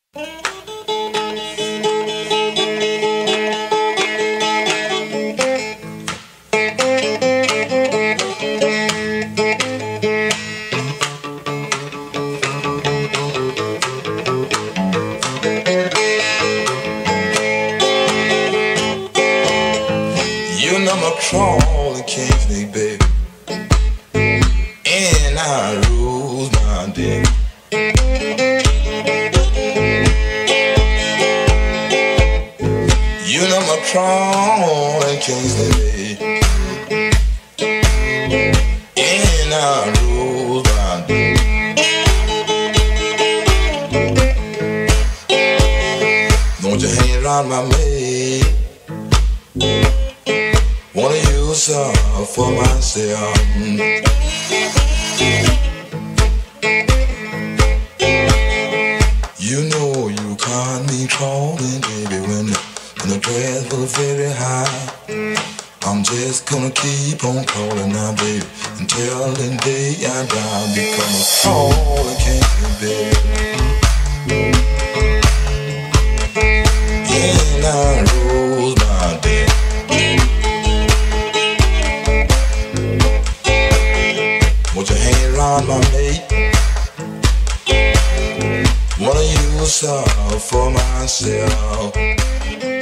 You know my crawling king snake, baby, and I rules my day. You know my crawling king snake, baby, and I rules my day. Don't you hang around my maid. Wanna use her for myself. You know you caught me crawling, baby, when the dress was very high. I'm just gonna keep on crawling now, baby, until the day I die. Become a crawling king, baby, and I rules my day. Won't you hang around my mate? Wanna use her for myself.